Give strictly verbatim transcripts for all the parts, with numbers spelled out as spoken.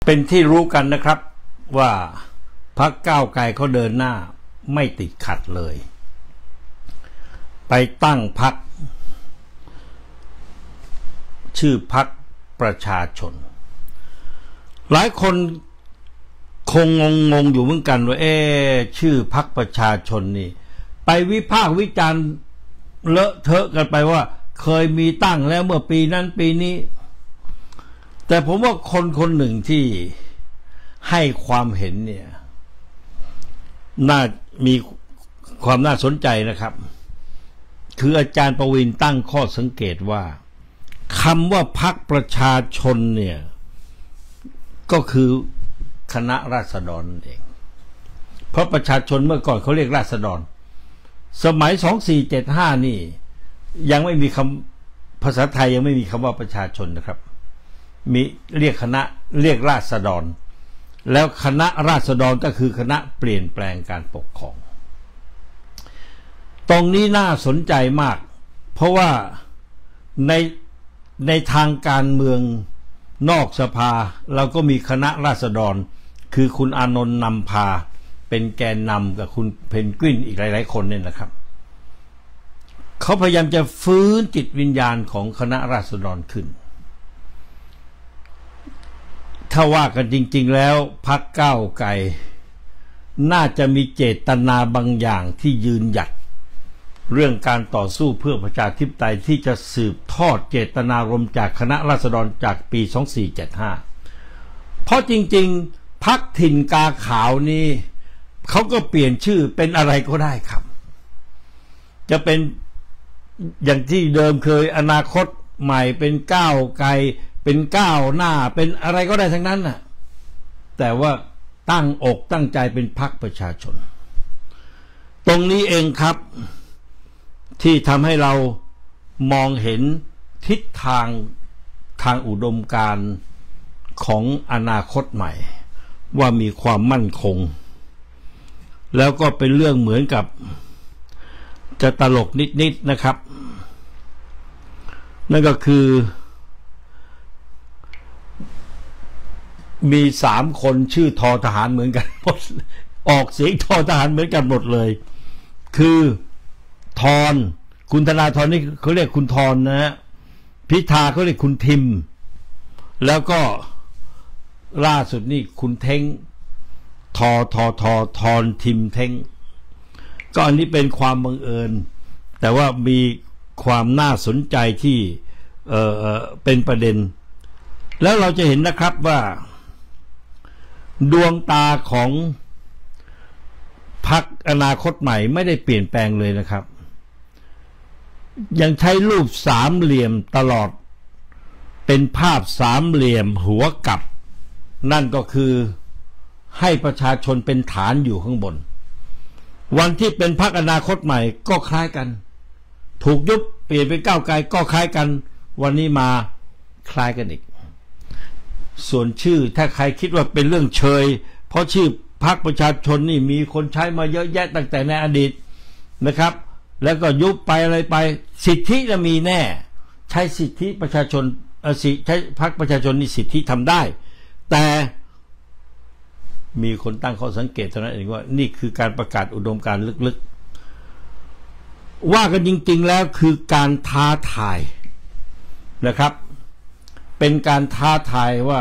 เป็นที่รู้กันนะครับว่าพรรคก้าวไกลเขาเดินหน้าไม่ติดขัดเลยไปตั้งพรรคชื่อพรรคประชาชนหลายคนคงงงๆอยู่เหมือนกันว่าเอ๊ะชื่อพรรคประชาชนนี่ไปวิพากษ์วิจารณ์เลอะเทอะกันไปว่าเคยมีตั้งแล้วเมื่อปีนั้นปีนี้แต่ผมว่าคนคนหนึ่งที่ให้ความเห็นเนี่ยน่ามีความน่าสนใจนะครับคืออาจารย์ประวินตั้งข้อสังเกตว่าคำว่าพรรคประชาชนเนี่ยก็คือคณะราษฎรเองเพราะประชาชนเมื่อก่อนเขาเรียกราษฎรสมัยสองสี่เจ็ดห้านี่ยังไม่มีคำภาษาไทยยังไม่มีคำว่าประชาชนนะครับมีเรียกคณะเรียกราษฎรแล้วคณะราษฎรก็คือคณะเปลี่ยนแปลงการปกครองตรงนี้น่าสนใจมากเพราะว่าในในทางการเมืองนอกสภาเราก็มีคณะราษฎรคือคุณอานนท์นำพาเป็นแกนนำกับคุณเพนกวินอีกหลายๆคนเนี่ยนะครับเขาพยายามจะฟื้นจิตวิญญาณของคณะราษฎรขึ้นถ้าว่ากันจริงๆแล้วพรรคก้าวไกลน่าจะมีเจตนาบางอย่างที่ยืนหยัดเรื่องการต่อสู้เพื่อประชาธิปไตยที่จะสืบทอดเจตนารมณ์จากคณะราษฎรจากปีสองสี่เจ็ดห้าเพราะจริงๆพรรคถิ่นกาขาวนี้เขาก็เปลี่ยนชื่อเป็นอะไรก็ได้ครับจะเป็นอย่างที่เดิมเคยอนาคตใหม่เป็นก้าวไกลเป็นก้าวหน้าเป็นอะไรก็ได้ทั้งนั้นน่ะแต่ว่าตั้งอกตั้งใจเป็นพรรคประชาชนตรงนี้เองครับที่ทำให้เรามองเห็นทิศทางทางอุดมการณ์ของอนาคตใหม่ว่ามีความมั่นคงแล้วก็เป็นเรื่องเหมือนกับจะตลกนิดๆนะครับนั่นก็คือมีสามคนชื่อทอทหารเหมือนกันหมดออกเสียงทอทหารเหมือนกันหมดเลยคือทรคุณธนาธรนี่เขาเรียกคุณทรนะฮะพิธาเขาเรียกคุณทิมแล้วก็ล่าสุดนี่คุณเท้งทอทอทอทรทิมเท้งก็อันนี้เป็นความบังเอิญแต่ว่ามีความน่าสนใจที่เอ่อเป็นประเด็นแล้วเราจะเห็นนะครับว่าดวงตาของพรรคอนาคตใหม่ไม่ได้เปลี่ยนแปลงเลยนะครับยังใช้รูปสามเหลี่ยมตลอดเป็นภาพสามเหลี่ยมหัวกลับนั่นก็คือให้ประชาชนเป็นฐานอยู่ข้างบนวันที่เป็นพรรคอนาคตใหม่ก็คล้ายกันถูกยุบเปลี่ยนเป็นก้าวไกลก็คล้ายกันวันนี้มาคล้ายกันอีกส่วนชื่อถ้าใครคิดว่าเป็นเรื่องเชยเพราะชื่อพรรคประชาชนนี่มีคนใช้มาเยอะแยะตั้งแต่ในอดีตนะครับแล้วก็ยุบไปอะไรไปสิทธิจะมีแน่ใช้สิทธิประชาชนเออสิใช้พรรคประชาชนนี่สิทธิทำได้แต่มีคนตั้งข้อสังเกตเท่านั้นเองว่านี่คือการประกาศอุดมการณ์ลึกๆว่ากันจริงๆแล้วคือการท้าทายนะครับเป็นการท้าทายว่า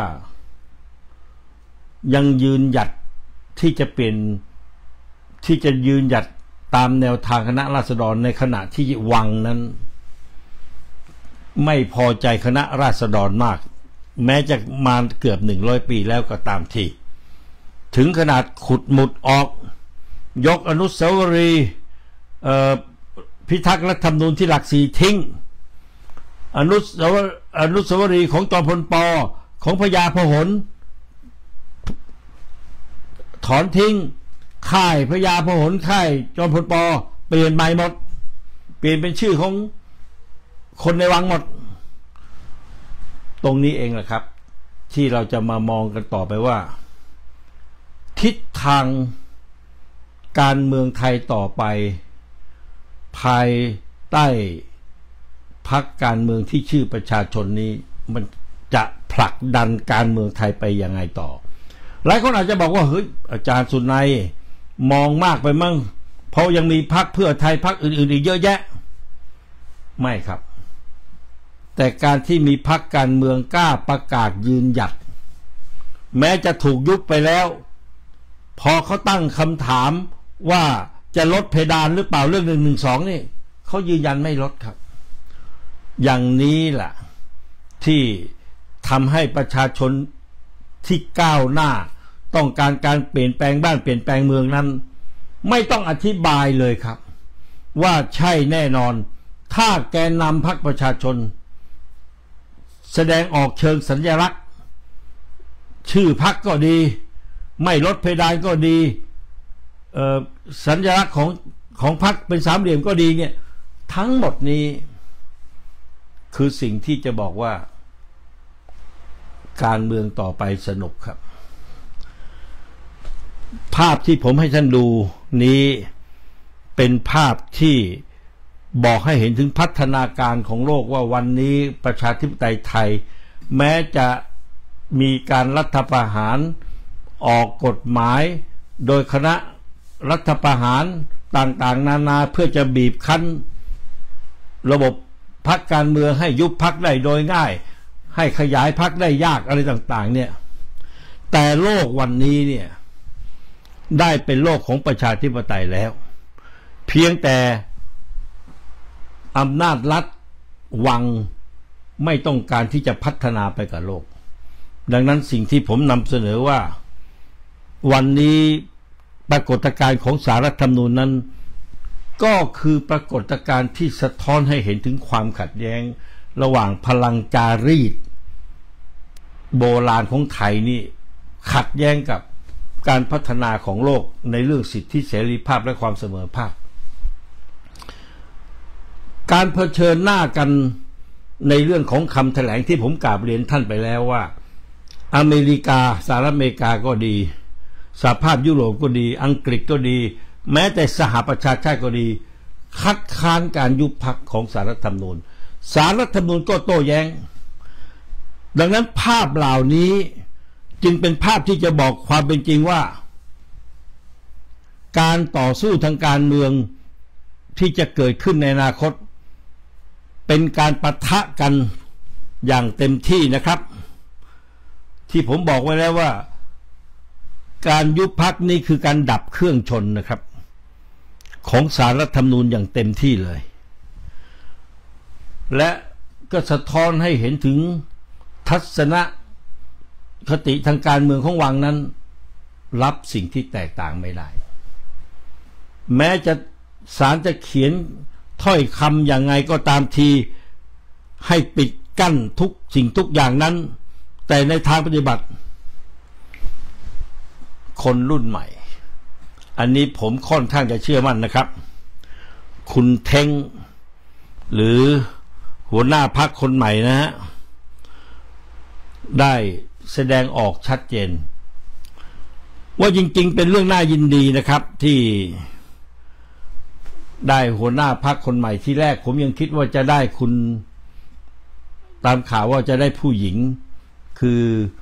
ยังยืนหยัดที่จะเปลี่ยนที่จะยืนหยัดตามแนวทางคณะราษฎรในขณะที่วังนั้นไม่พอใจคณะราษฎรมากแม้จะมาเกือบหนึ่งร้อยปีแล้วก็ตามทีถึงขนาดขุดหมุดออกยกอนุสาวรีย์พิทักษ์รัฐธรรมนูญที่หลักสี่ทิ้งอนุสาวอนุสาวรีย์ของจอมพลป.ของพญาพหลถอนทิ้งค่ายพญาพหลค่ายจอมพลป.เปลี่ยนใหม่หมดเปลี่ยนเป็นชื่อของคนในวังหมดตรงนี้เองแหละครับที่เราจะมามองกันต่อไปว่าทิศทางการเมืองไทยต่อไปภายใต้ พรรคการเมืองที่ชื่อประชาชนนี้มันจะพผลักดันการเมืองไทยไปยังไงต่อหลายคนอาจจะบอกว่าเฮ้ยอาจารย์สุนัยมองมากไปมั้งเพราะยังมีพรรคเพื่อไทยพรรคอื่นๆอีกเยอะแยะไม่ครับแต่การที่มีพรรคการเมืองกล้าประกาศยืนหยัดแม้จะถูกยุบไปแล้วพอเขาตั้งคำถามว่าจะลดเพดานหรือเปล่าเรื่องหนึ่งหนึ่งสองนี่เขายืนยันไม่ลดครับอย่างนี้แหละที่ทำให้ประชาชนที่ก้าวหน้าต้องการการเปลี่ยนแปลงบ้านเปลี่ยนแปลงเมืองนั้นไม่ต้องอธิบายเลยครับว่าใช่แน่นอนถ้าแกนนำพรรคประชาชนแสดงออกเชิงสัญลักษณ์ชื่อพรรคก็ดีไม่ลดเพดานก็ดีสัญลักษณ์ของของพรรคเป็นสามเหลี่ยมก็ดีเนี่ยทั้งหมดนี้คือสิ่งที่จะบอกว่าการเมืองต่อไปสนุกครับภาพที่ผมให้ท่านดูนี้เป็นภาพที่บอกให้เห็นถึงพัฒนาการของโลกว่าวันนี้ประชาธิปไตยไทยแม้จะมีการรัฐประหารออกกฎหมายโดยคณะรัฐประหารต่างๆนานาเพื่อจะบีบคั้นระบบพรรคการเมืองให้ยุบพรรคได้โดยง่ายให้ขยายพรรคได้ยากอะไรต่างๆเนี่ยแต่โลกวันนี้เนี่ยได้เป็นโลกของประชาธิปไตยแล้วเพียงแต่อำนาจรัฐวังไม่ต้องการที่จะพัฒนาไปกับโลกดังนั้นสิ่งที่ผมนำเสนอว่าวันนี้ปรากฏการณ์ของศาลรัฐธรรมนูญนั้นก็คือปรากฏการณ์ที่สะท้อนให้เห็นถึงความขัดแย้งระหว่างพลังจารีตโบราณของไทยนี่ขัดแย้งกับการพัฒนาของโลกในเรื่องสิทธิเสรีภาพและความเสมอภาคการเผชิญหน้ากันในเรื่องของคำแถลงที่ผมกราบเรียนท่านไปแล้วว่าอเมริกาสหรัฐอเมริกาก็ดีสหภาพยุโรปก็ดีอังกฤษก็ดีแม้แต่สหประชาชาติก็ดีคัดค้านการยุบพรรคของศาลรัฐธรรมนูญศาลรัฐธรรมนูญก็โต้แย้งดังนั้นภาพเหล่านี้จึงเป็นภาพที่จะบอกความเป็นจริงว่าการต่อสู้ทางการเมืองที่จะเกิดขึ้นในอนาคตเป็นการปะทะกันอย่างเต็มที่นะครับที่ผมบอกไว้แล้วว่าการยุบพรรคนี้คือการดับเครื่องชนนะครับของศาลรัฐธรรมนูญอย่างเต็มที่เลยและก็สะท้อนให้เห็นถึงทัศนคติทางการเมืองของวังนั้นรับสิ่งที่แตกต่างไม่ได้แม้จะศาลจะเขียนถ้อยคำอย่างไงก็ตามทีให้ปิดกั้นทุกสิ่งทุกอย่างนั้นแต่ในทางปฏิบัติคนรุ่นใหม่อันนี้ผมค่อนข้างจะเชื่อมั่นนะครับคุณเท้งหรือหัวหน้าพรรคคนใหม่นะฮะได้แสดงออกชัดเจนว่าจริงๆเป็นเรื่องน่ายินดีนะครับที่ได้หัวหน้าพรรคคนใหม่ที่แรกผมยังคิดว่าจะได้คุณตามข่าวว่าจะได้ผู้หญิงคือ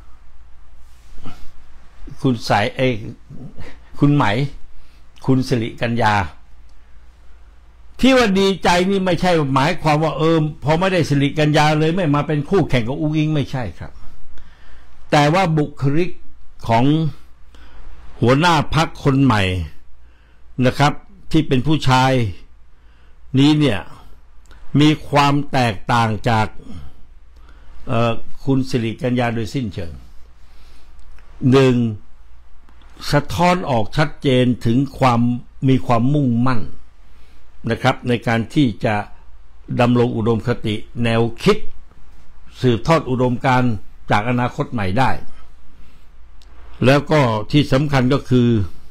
คุณสายไอคุณไหมคุณสิริกัญญาที่ว่าดีใจนี่ไม่ใช่หมายความว่าเออพอไม่ได้สิริกัญญาเลยไม่มาเป็นคู่แข่งกับอุ้งอิงไม่ใช่ครับแต่ว่าบุคลิกของหัวหน้าพรรคคนใหม่นะครับที่เป็นผู้ชายนี้เนี่ยมีความแตกต่างจากคุณสิริกัญญาโดยสิ้นเชิงหนึ่งสะท้อนออกชัดเจนถึงความมีความมุ่งมั่นนะครับในการที่จะดำรงอุดมคติแนวคิดสืบทอดอุดมการณ์จากอนาคตใหม่ได้แล้วก็ที่สำคัญก็คือ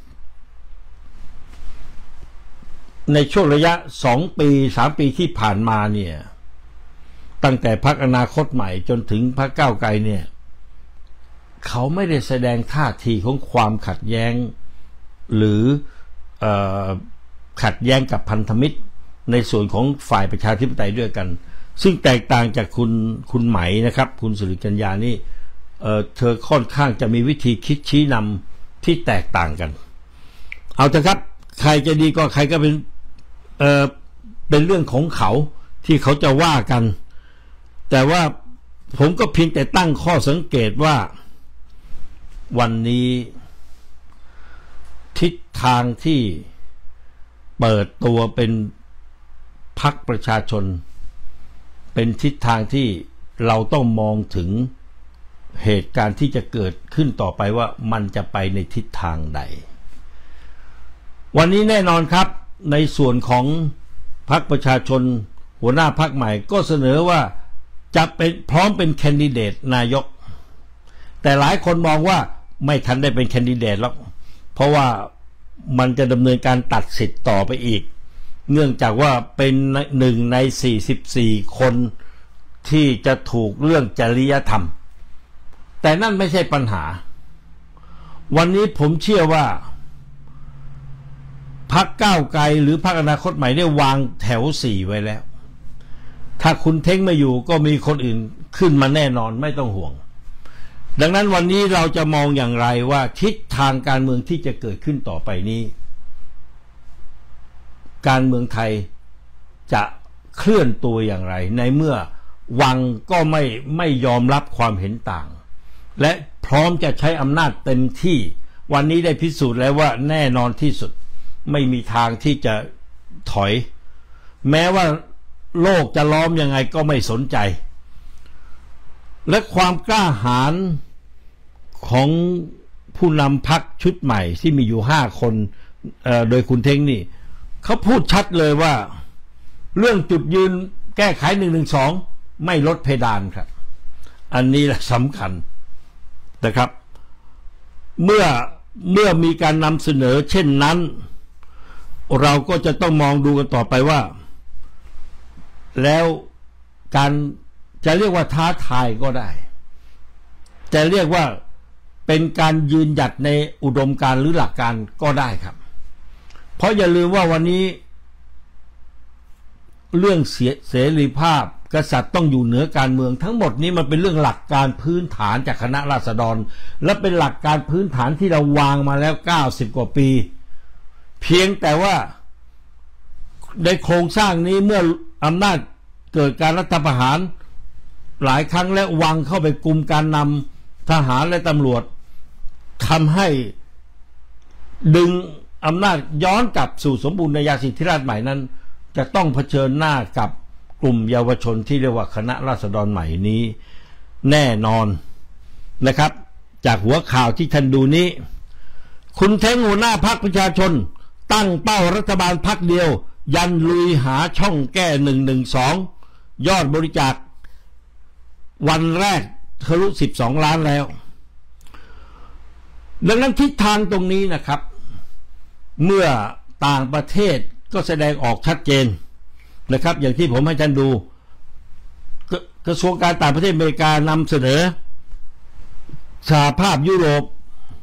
ในช่วงระยะสองปีสามปีที่ผ่านมาเนี่ยตั้งแต่พรรคอนาคตใหม่จนถึงพรรคก้าวไกลเนี่ยเขาไม่ได้แสดงท่าทีของความขัดแย้งหรือเอ่อขัดแย้งกับพันธมิตรในส่วนของฝ่ายประชาธิปไตยด้วยกันซึ่งแตกต่างจากคุณคุณไหมนะครับคุณสิริกัญญานี่เอ่อเธอค่อนข้างจะมีวิธีคิดชี้นำที่แตกต่างกันเอาเถอะครับใครจะดีก็ใครก็เป็นเอ่อเป็นเรื่องของเขาที่เขาจะว่ากันแต่ว่าผมก็เพียงแต่ตั้งข้อสังเกตว่าวันนี้ทิศทางที่เปิดตัวเป็นพรรคประชาชนเป็นทิศทางที่เราต้องมองถึงเหตุการณ์ที่จะเกิดขึ้นต่อไปว่ามันจะไปในทิศทางใดวันนี้แน่นอนครับในส่วนของพรรคประชาชนหัวหน้าพรรคใหม่ก็เสนอว่าจะเป็นพร้อมเป็นแคนดิเดตนายกแต่หลายคนมองว่าไม่ทันได้เป็นแคนดิเดตแล้วเพราะว่ามันจะดำเนินการตัดสิทธิ์ต่อไปอีกเนื่องจากว่าเป็นหนึ่งในสี่สิบสี่คนที่จะถูกเรื่องจริยธรรมแต่นั่นไม่ใช่ปัญหาวันนี้ผมเชื่อว่าพรรคก้าวไกลหรือพรรคอนาคตใหม่ได้วางแถวสี่ไว้แล้วถ้าคุณเท้งไม่อยู่ก็มีคนอื่นขึ้นมาแน่นอนไม่ต้องห่วงดังนั้นวันนี้เราจะมองอย่างไรว่าทิศทางการเมืองที่จะเกิดขึ้นต่อไปนี้การเมืองไทยจะเคลื่อนตัวอย่างไรในเมื่อวังก็ไม่ไม่ยอมรับความเห็นต่างและพร้อมจะใช้อำนาจเต็มที่วันนี้ได้พิสูจน์แล้วว่าแน่นอนที่สุดไม่มีทางที่จะถอยแม้ว่าโลกจะล้อมยังไงก็ไม่สนใจและความกล้าหาญของผู้นำพรรคชุดใหม่ที่มีอยู่ห้าคนโดยคุณเท้งนี่เขาพูดชัดเลยว่าเรื่องจุดยืนแก้ไขหนึ่งหนึ่งสองไม่ลดเพดานครับอันนี้แหละสำคัญนะครับเมื่อเมื่อมีการนำเสนอเช่นนั้นเราก็จะต้องมองดูกันต่อไปว่าแล้วการจะเรียกว่าท้าทายก็ได้จะเรียกว่าเป็นการยืนหยัดในอุดมการณ์หรือหลักการก็ได้ครับเพราะอย่าลืมว่าวันนี้เรื่องเสรีภาพกษัตริย์ต้องอยู่เหนือการเมืองทั้งหมดนี้มันเป็นเรื่องหลักการพื้นฐานจากคณะราษฎรและเป็นหลักการพื้นฐานที่เราวางมาแล้วเก้าสิบกว่าปีเพียงแต่ว่าในโครงสร้างนี้เมื่ออำนาจเกิดการรัฐประหารหลายครั้งและวังเข้าไปกุมการนำทหารและตำรวจทำให้ดึงอำนาจย้อนกลับสู่สมบูรณาญาสิทธิราชย์ใหม่นั้นจะต้องเผชิญหน้ากับกลุ่มเยาวชนที่เรียกว่าคณะราษฎรใหม่นี้แน่นอนนะครับจากหัวข่าวที่ท่านดูนี้คุณเท้งหัวหน้าพรรคประชาชนตั้งเป้ารัฐบาลพรรคเดียวยันลุยหาช่องแก้หนึ่งหนึ่งสองยอดบริจาควันแรกทะลุสิบสองล้านแล้วดังนั้นทิศทางตรงนี้นะครับเมื่อต่างประเทศก็แสดงออกชัดเจนนะครับอย่างที่ผมให้ท่านดูกระทรวงการต่างประเทศอเมริกานำเสนอสหภาพยุโรป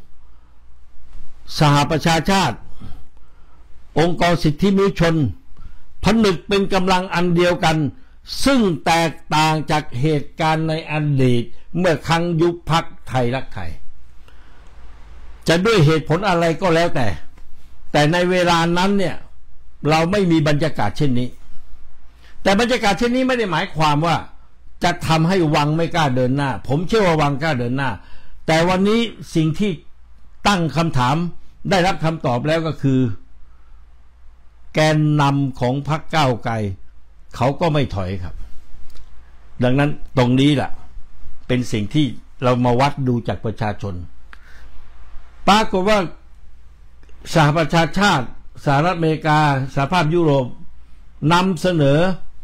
สหประชาชาติองค์กรสิทธิมนุษยชนผนึกเป็นกำลังอันเดียวกันซึ่งแตกต่างจากเหตุการณ์ในอดีตเมื่อครั้งยุบพรรคไทยรักไทยจะด้วยเหตุผลอะไรก็แล้วแต่แต่ในเวลานั้นเนี่ยเราไม่มีบรรยากาศเช่นนี้แต่บรรยากาศเช่นนี้ไม่ได้หมายความว่าจะทำให้วังไม่กล้าเดินหน้าผมเชื่อว่าวังกล้าเดินหน้าแต่วันนี้สิ่งที่ตั้งคำถามได้รับคำตอบแล้วก็คือแกนนำของพรรคก้าวไกลเขาก็ไม่ถอยครับดังนั้นตรงนี้แหละเป็นสิ่งที่เรามาวัดดูจากประชาชนปรากฏว่าสหประชาชาติสหรัฐอเมริกาสหภาพยุโรปนำเสนอ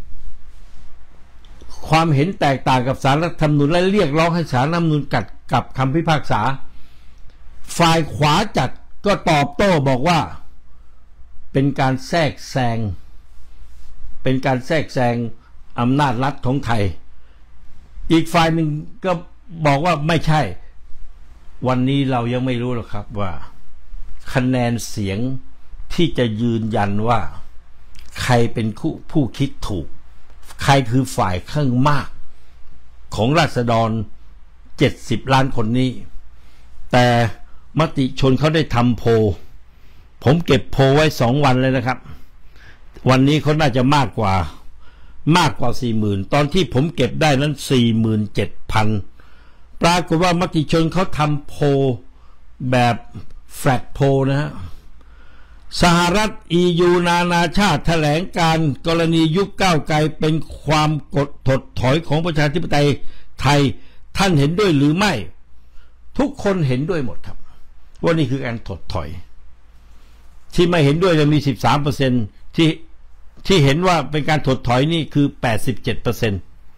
ความเห็นแตกต่างกับศาลรัฐธรรมนูญและเรียกร้องให้ศาลรัฐธรรมนูญกัดกับคำพิพากษาฝ่ายขวาจัดก็ตอบโต้บอกว่าเป็นการแทรกแซงเป็นการแทรกแซงอำนาจรัฐของไทยอีกฝ่ายหนึ่งก็บอกว่าไม่ใช่วันนี้เรายังไม่รู้หรอกครับว่าคะแนนเสียงที่จะยืนยันว่าใครเป็นผู้คิดถูกใครคือฝ่ายข้างมากของราษฎรเจ็ดสิบล้านคนนี้แต่มติชนเขาได้ทำโพลผมเก็บโพลไว้สองวันเลยนะครับวันนี้เขาน่าจะมากกว่ามากกว่าสี่หมื่นตอนที่ผมเก็บได้นั้นสี่หมื่นเจ็ดพันปรากฏว่ามติชนเขาทำโพลแบบแฟลตโพลนะฮะสหรัฐ อี ยู นานาชาติแถลงการกรณียุบก้าวไกลเป็นความกดถดถอยของประชาธิปไตยไทยท่านเห็นด้วยหรือไม่ทุกคนเห็นด้วยหมดครับว่านี่คือการถดถอยที่ไม่เห็นด้วยจะมี สิบสามเปอร์เซ็นต์ ที่ที่เห็นว่าเป็นการถดถอยนี่คือ แปดสิบเจ็ดเปอร์เซ็นต์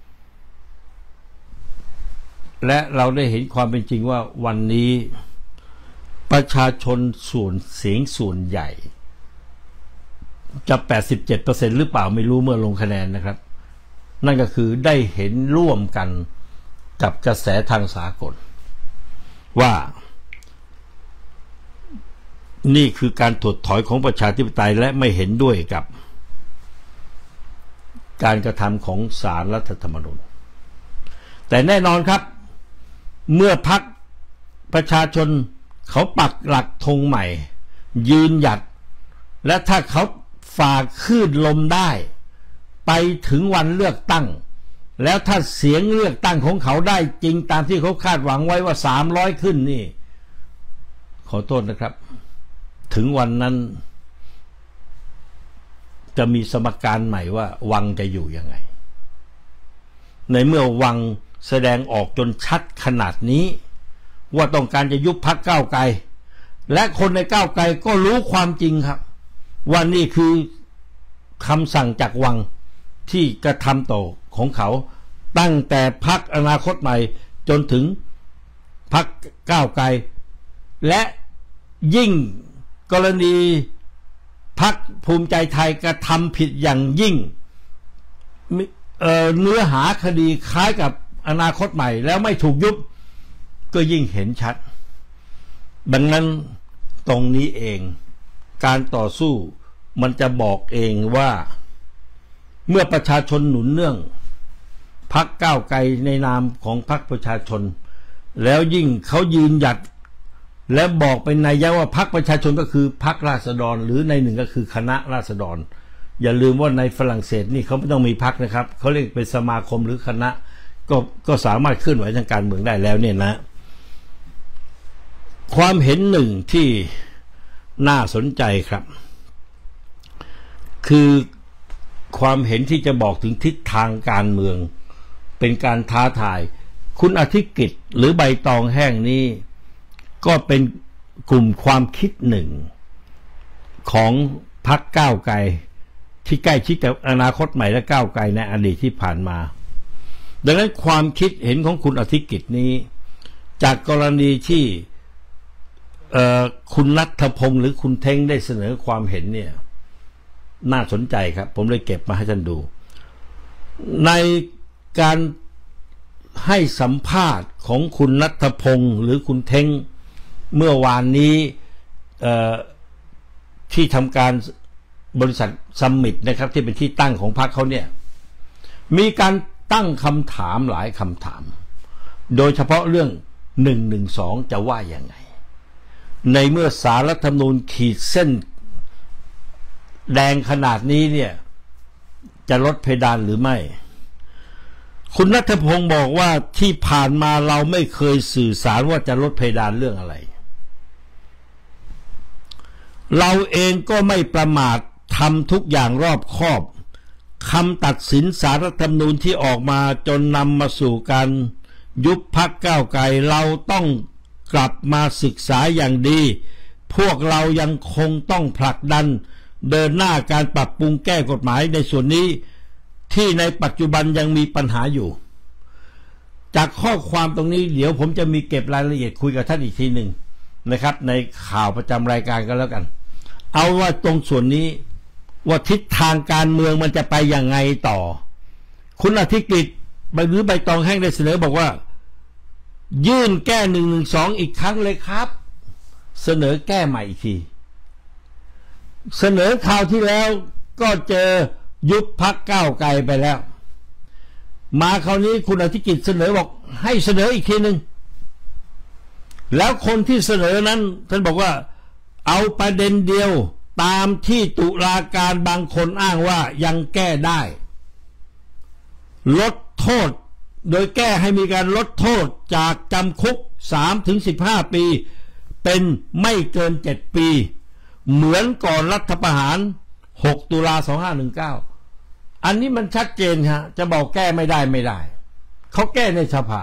และเราได้เห็นความเป็นจริงว่าวันนี้ประชาชนส่วนเสียงส่วนใหญ่จะ แปดสิบเจ็ดเปอร์เซ็นต์ หรือเปล่าไม่รู้เมื่อลงคะแนนนะครับนั่นก็คือได้เห็นร่วมกันกับกระแสทางสากลว่านี่คือการถดถอยของประชาธิปไตยและไม่เห็นด้วยกับการกระทำของศาลรัฐธรรมนูญแต่แน่นอนครับเมื่อพรรคประชาชนเขาปักหลักธงใหม่ยืนหยัดและถ้าเขาฝ่าคลื่นลมได้ไปถึงวันเลือกตั้งแล้วถ้าเสียงเลือกตั้งของเขาได้จริงตามที่เขาคาดหวังไว้ว่าสามร้อยขึ้นนี่ขอโทษนะครับถึงวันนั้นจะมีสมการใหม่ว่าวังจะอยู่ยังไงในเมื่อวังแสดงออกจนชัดขนาดนี้ว่าต้องการจะยุบพรรคก้าวไกลและคนในก้าวไกลก็รู้ความจริงครับว่านี่คือคำสั่งจากวังที่กระทำต่อของเขาตั้งแต่พรรคอนาคตใหม่จนถึงพรรคก้าวไกลและยิ่งกรณีพรรคภูมิใจไทยกระทำผิดอย่างยิ่ง เอ่อ เนื้อหาคดีคล้ายกับอนาคตใหม่แล้วไม่ถูกยุบก็ยิ่งเห็นชัดดังนั้นตรงนี้เองการต่อสู้มันจะบอกเองว่าเมื่อประชาชนหนุนเนื่องพรรคก้าวไกลในนามของพรรคประชาชนแล้วยิ่งเขายืนหยัดและบอกเป็นนัยยะว่าพรรคประชาชนก็คือพรรคราษฎรหรือในหนึ่งก็คือคณะราษฎรอย่าลืมว่าในฝรั่งเศสนี่เขาไม่ต้องมีพรรคนะครับเขาเรียกเป็นสมาคมหรือคณะก็ก็สามารถเคลื่อนไหวทางการเมืองได้แล้วเนี่ยนะความเห็นหนึ่งที่น่าสนใจครับคือความเห็นที่จะบอกถึงทิศทางการเมืองเป็นการท้าทายคุณอธิกิจหรือใบตองแห้งนี้ก็เป็นกลุ่มความคิดหนึ่งของพรรคก้าวไกลที่ใกล้ชิดกับอนาคตใหม่และก้าวไกลในอดีตที่ผ่านมาดังนั้นความคิดเห็นของคุณอธิกิจนี้จากกรณีที่คุณณัฐพงศ์หรือคุณเท้งได้เสนอความเห็นเนี่ยน่าสนใจครับผมเลยเก็บมาให้ท่านดูในการให้สัมภาษณ์ของคุณณัฐพงศ์หรือคุณเท้งเมื่อวานนี้ที่ทำการบริษัทซัมมิตนะครับที่เป็นที่ตั้งของพรรคเขาเนี่ยมีการตั้งคำถามหลายคำถามโดยเฉพาะเรื่องหนึ่งหนึ่งสองจะว่ายังไงในเมื่อศาลรัฐธรรมนูญขีดเส้นแดงขนาดนี้เนี่ยจะลดเพดานหรือไม่คุณณัฐพงศ์บอกว่าที่ผ่านมาเราไม่เคยสื่อสารว่าจะลดเพดานเรื่องอะไรเราเองก็ไม่ประมาททำทุกอย่างรอบคอบคำตัดสินศาลรัฐธรรมนูญที่ออกมาจนนำมาสู่การยุบพรรคก้าวไกลเราต้องกลับมาศึกษาอย่างดีพวกเรายังคงต้องผลักดันเดินหน้าการปรับปรุงแก้กฎหมายในส่วนนี้ที่ในปัจจุบันยังมีปัญหาอยู่จากข้อความตรงนี้เดี๋ยวผมจะมีเก็บรายละเอียดคุยกับท่านอีกทีหนึ่งนะครับในข่าวประจำรายการกันแล้วกันเอาว่าตรงส่วนนี้ว่าทิศทางการเมืองมันจะไปอย่างไงต่อคุณอธิกิจหรือใบตองแห้งได้เสนอบอกว่ายื่นแก้หนึ่งหนึ่งสองอีกครั้งเลยครับเสนอแก้ใหม่อีกทีเสนอคราวที่แล้วก็เจอยุบพรรคก้าวไกลไปแล้วมาคราวนี้คุณอธิกิจเสนอบอกให้เสนออีกทีหนึ่งแล้วคนที่เสนอนั้นท่านบอกว่าเอาประเด็นเดียวตามที่ตุลาการบางคนอ้างว่ายังแก้ได้ลดโทษโดยแก้ให้มีการลดโทษจากจำคุก สามถึงสิบห้า ปีเป็นไม่เกินเจ็ดปีเหมือนก่อนรัฐประหารหกตุลาสองพันห้าร้อยสิบเก้าอันนี้มันชัดเจนฮะจะบอกแก้ไม่ได้ไม่ได้เขาแก้ในสภา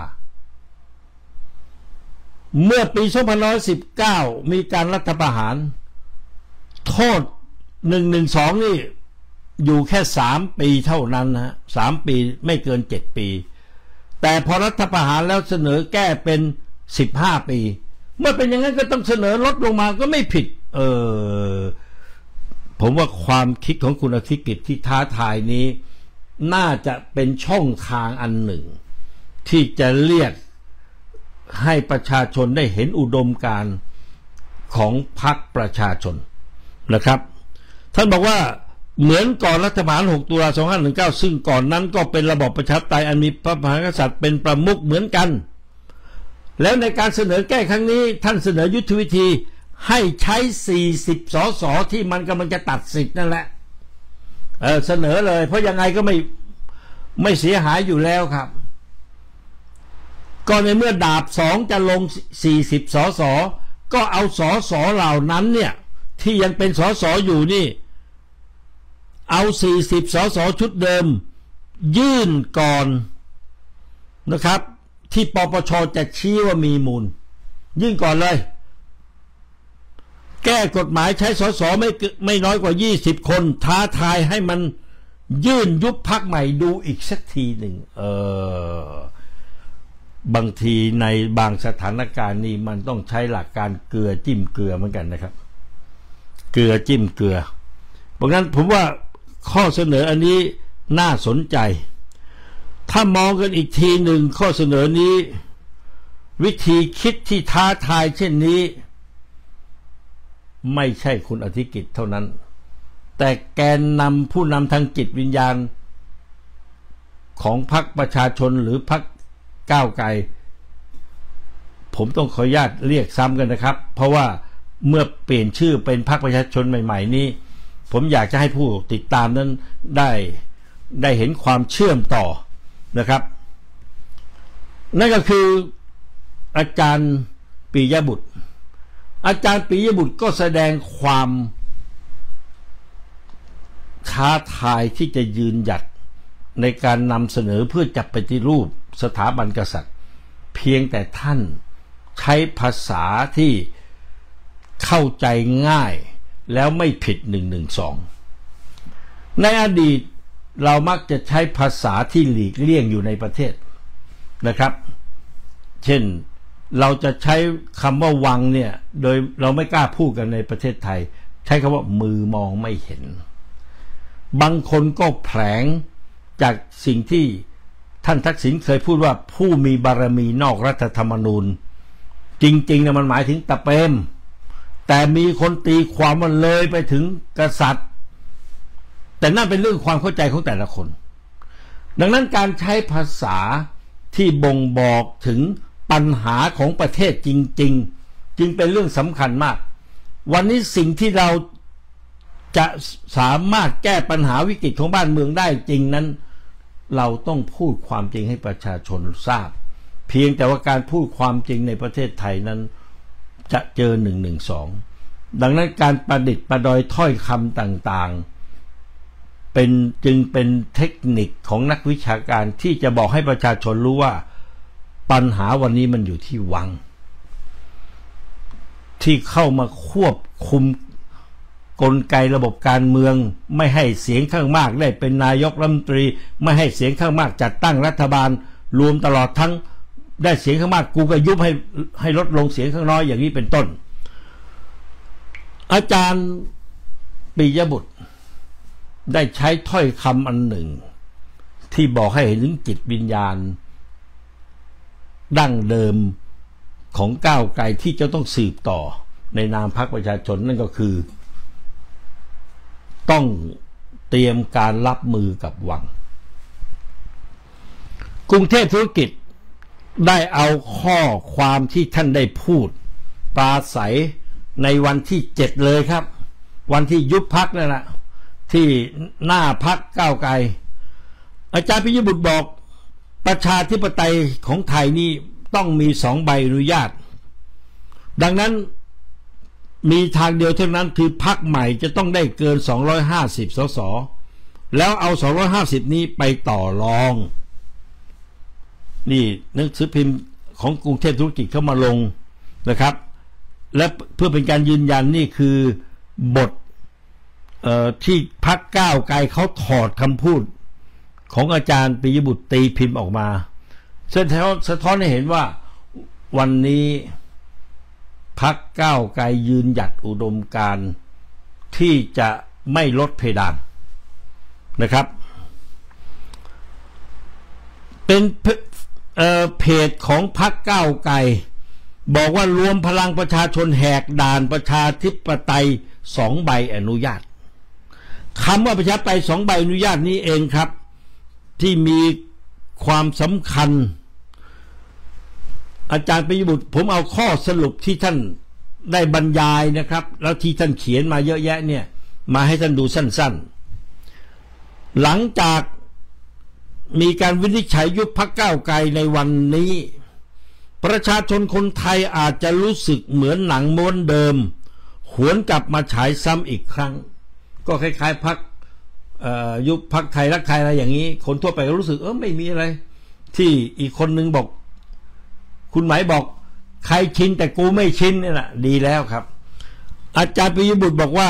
เมื่อปีสองพันห้าร้อยสิบเก้ามีการรัฐประหารโทษหนึ่งหนึ่งสองนี่อยู่แค่สามปีเท่านั้นนะฮะสามปีไม่เกินเจ็ดปีแต่พอรัฐประหารแล้วเสนอแก้เป็นสิบห้าปีเมื่อเป็นอย่างนั้นก็ต้องเสนอลดลงมาก็ไม่ผิดเออผมว่าความคิดของคุณอธิกิจที่ท้าทายนี้น่าจะเป็นช่องทางอันหนึ่งที่จะเรียกให้ประชาชนได้เห็นอุดมการณ์ของพรรคประชาชนนะครับท่านบอกว่าเหมือนก่อนรัฐประหารหกตุลาสองพันห้าร้อยสิบเก้าซึ่งก่อนนั้นก็เป็นระบอบประชาธิปไตยอันมีพระมหากษัตริย์เป็นประมุขเหมือนกันแล้วในการเสนอแก้ครั้งนี้ท่านเสนอยุทธวิธีให้ใช้สี่สิบสสที่มันกำลังจะตัดสิทธิ์นั่นแหละเออเสนอเลยเพราะยังไงก็ไม่ไม่เสียหายอยู่แล้วครับก็ในเมื่อดาบสองจะลงสี่สิบสสก็เอาสสเหล่านั้นเนี่ยที่ยังเป็นสสอยู่นี่เอาสี่สิบสสชุดเดิมยื่นก่อนนะครับที่ปปชจะชี้ว่ามีมูลยื่นก่อนเลยแก้กฎหมายใช้สสไม่ไม่น้อยกว่ายี่สิบคนท้าทายให้มันยื่นยุบพรรคใหม่ดูอีกสักทีหนึ่งเออบางทีในบางสถานการณ์นี้มันต้องใช้หลักการเกลือจิ้มเกลือเหมือนกันนะครับเกลือจิ้มเกลือเพราะงั้นผมว่าข้อเสนออันนี้น่าสนใจถ้ามองกันอีกทีหนึ่งข้อเสนอนี้วิธีคิดที่ท้าทายเช่นนี้ไม่ใช่คุณอธิกิจเท่านั้นแต่แกนนำผู้นำทางจิตวิญญาณของพรรคประชาชนหรือพรรคก้าวไกลผมต้องขออนุญาตเรียกซ้ำกันนะครับเพราะว่าเมื่อเปลี่ยนชื่อเป็นพรรคประชาชนใหม่ๆนี้ผมอยากจะให้ผู้ติดตามนั้นได้ได้เห็นความเชื่อมต่อนะครับนั่นก็คืออาจารย์ปิยบุตรอาจารย์ปิยบุตรก็แสดงความท้าทายที่จะยืนหยัดในการนำเสนอเพื่อจับปฏิรูปสถาบันกษัตริย์เพียงแต่ท่านใช้ภาษาที่เข้าใจง่ายแล้วไม่ผิดหนึ่งหนึ่งสองในอดีตเรามักจะใช้ภาษาที่หลีกเลี่ยงอยู่ในประเทศนะครับเช่นเราจะใช้คำว่าวังเนี่ยโดยเราไม่กล้าพูดกันในประเทศไทยใช้คำว่ามือมองไม่เห็นบางคนก็แผลงจากสิ่งที่ท่านทักษิณเคยพูดว่าผู้มีบารมีนอกรัฐธรรมนูญจริงๆนะมันหมายถึงตะเปมแต่มีคนตีความมันเลยไปถึงกษัตริย์แต่นั่นเป็นเรื่องความเข้าใจของแต่ละคนดังนั้นการใช้ภาษาที่บ่งบอกถึงปัญหาของประเทศจริงๆจึงเป็นเรื่องสำคัญมากวันนี้สิ่งที่เราจะสามารถแก้ปัญหาวิกฤตของบ้านเมืองได้จริงนั้นเราต้องพูดความจริงให้ประชาชนทราบเพียงแต่ว่าการพูดความจริงในประเทศไทยนั้นจะเจอหนึ่งหนึ่งสองดังนั้นการประดิษฐ์ประดอยถ้อยคำต่างๆเป็นจึงเป็นเทคนิคของนักวิชาการที่จะบอกให้ประชาชนรู้ว่าปัญหาวันนี้มันอยู่ที่วังที่เข้ามาควบคุมกลไกระบบการเมืองไม่ให้เสียงข้างมากได้เป็นนายกรัฐมนตรีไม่ให้เสียงข้างมากจัดตั้งรัฐบาลรวมตลอดทั้งได้เสียงข้างมากกูก็ยุบให้ให้ลดลงเสียงข้างน้อยอย่างนี้เป็นต้นอาจารย์ปิยบุตรได้ใช้ถ้อยคำอันหนึ่งที่บอกให้เห็นถึงจิตวิญญาณดั้งเดิมของก้าวไกลที่จะต้องสืบต่อในนามพรรคประชาชนนั่นก็คือต้องเตรียมการรับมือกับวังกรุงเทพธุรกิจได้เอาข้อความที่ท่านได้พูดปราศัยในวันที่เจ็ดเลยครับวันที่ยุบพรรคนั่นแหละที่หน้าพรรคก้าวไกลอาจารย์ปิยบุตรบอกประชาธิปไตยของไทยนี่ต้องมีสองใบอนุญาตดังนั้นมีทางเดียวเท่านั้นคือพรรคใหม่จะต้องได้เกินสองร้อยห้าสิบสสแล้วเอาสองร้อยห้าสิบนี้ไปต่อรองนี่หนังสือพิมพ์ของกรุงเทพธุรกิจเข้ามาลงนะครับและเพื่อเป็นการยืนยันนี่คือบทที่พรรคก้าวไกลเขาถอดคำพูดของอาจารย์ปิยบุตรตีพิมพ์ออกมาสะท้อนสะท้อนให้เห็นว่าวันนี้พรรคก้าวไกลยืนหยัดอุดมการณ์ที่จะไม่ลดเพดานนะครับเป็นเพจของพรรคก้าวไกลบอกว่ารวมพลังประชาชนแหกด่านประชาธิปไตยสองใบอนุญาตคำว่าประชาธิปไตยสองใบอนุญาตนี้เองครับที่มีความสำคัญอาจารย์ปิยบุตรผมเอาข้อสรุปที่ท่านได้บรรยายนะครับแล้วที่ท่านเขียนมาเยอะแยะเนี่ยมาให้ท่านดูสั้นๆหลังจากมีการวินิจฉัยยุบพรรคก้าวไกลในวันนี้ประชาชนคนไทยอาจจะรู้สึกเหมือนหนังม้วนเดิมหวนกลับมาฉายซ้ำอีกครั้งก็คล้ายๆพรรคยุบพรรคไทยรักไทยอะไรอย่างนี้คนทั่วไปก็รู้สึกเออไม่มีอะไรที่อีกคนนึงบอกคุณหมายบอกใครชินแต่กูไม่ชินนี่แหละดีแล้วครับอาจารย์ปิยบุตรบอกว่า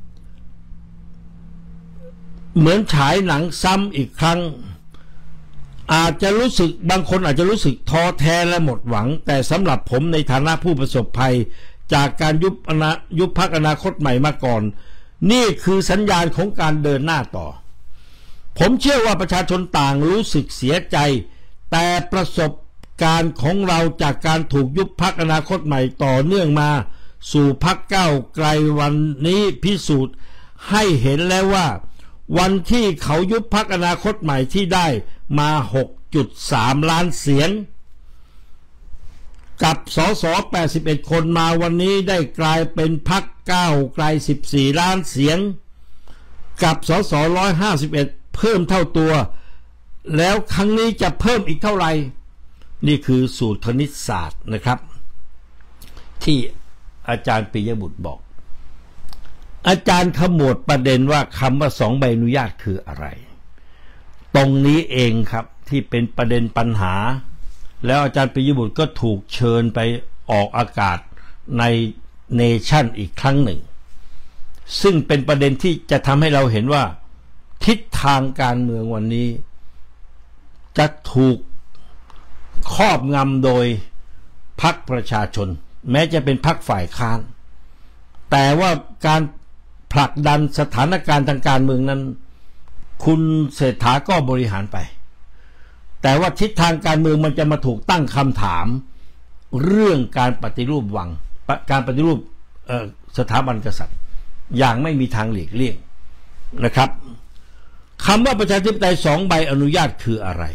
เหมือนฉายหนังซ้ำอีกครั้งอาจจะรู้สึกบางคนอาจจะรู้สึกท้อแท้และหมดหวังแต่สำหรับผมในฐานะผู้ประสบภัยจากการยุบอนายุบพรรคอนาคตใหม่มาก่อนนี่คือสัญญาณของการเดินหน้าต่อผมเชื่อว่าประชาชนต่างรู้สึกเสียใจแต่ประสบการณ์ของเราจากการถูกยุบพรรคอนาคตใหม่ต่อเนื่องมาสู่พรรคก้าวไกลวันนี้พิสูจน์ให้เห็นแล้วว่าวันที่เขายุบพรรคอนาคตใหม่ที่ได้มา หกจุดสาม ล้านเสียงกับสสแปดสิบเอ็ดคนมาวันนี้ได้กลายเป็นพรรคก้าวไกลสิบสี่ล้านเสียงกับสสหนึ่งร้อยห้าสิบเอ็ดเพิ่มเท่าตัวแล้วครั้งนี้จะเพิ่มอีกเท่าไหร่นี่คือสูตรคณิตศาสตร์นะครับที่อาจารย์ปิยบุตรบอกอาจารย์ขมวดประเด็นว่าคำว่าสองใบอนุญาตคืออะไรตรงนี้เองครับที่เป็นประเด็นปัญหาแล้วอาจารย์ปิยบุตรก็ถูกเชิญไปออกอากาศในเนชั่นอีกครั้งหนึ่งซึ่งเป็นประเด็นที่จะทำให้เราเห็นว่าทิศทางการเมืองวันนี้จะถูกครอบงำโดยพรรคประชาชนแม้จะเป็นพรรคฝ่ายค้านแต่ว่าการผลักดันสถานการณ์ทางการเมืองนั้นคุณเศรษฐาก็บริหารไปแต่ว่าทิศทางการเมืองมันจะมาถูกตั้งคำถามเรื่องการปฏิรูปวังการปฏิรูปสถาบันกษัตริย์อย่างไม่มีทางหลีกเลี่ยงนะครับคำว่าประชาธิปไตยสองใบอนุญาตคืออะไร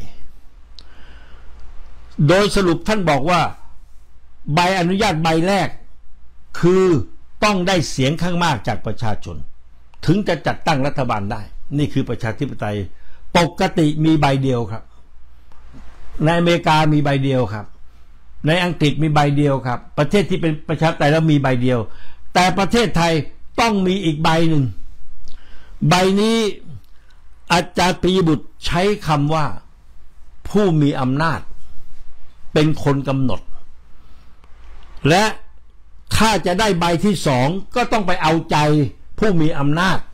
โดยสรุปท่านบอกว่าใบอนุญาตใบแรกคือต้องได้เสียงข้างมากจากประชาชนถึงจะจัดตั้งรัฐบาลได้นี่คือประชาธิปไตยปกติมีใบเดียวครับในอเมริกามีใบเดียวครับในอังกฤษมีใบเดียวครับประเทศที่เป็นประชาธิปไตยแล้วมีใบเดียวแต่ประเทศไทยต้องมีอีกใบหนึ่งใบนี้อาจารย์ปิยบุตรใช้คำว่าผู้มีอำนาจเป็นคนกำหนดและถ้าจะได้ใบที่สองก็ต้องไปเอาใจผู้มีอำนาจ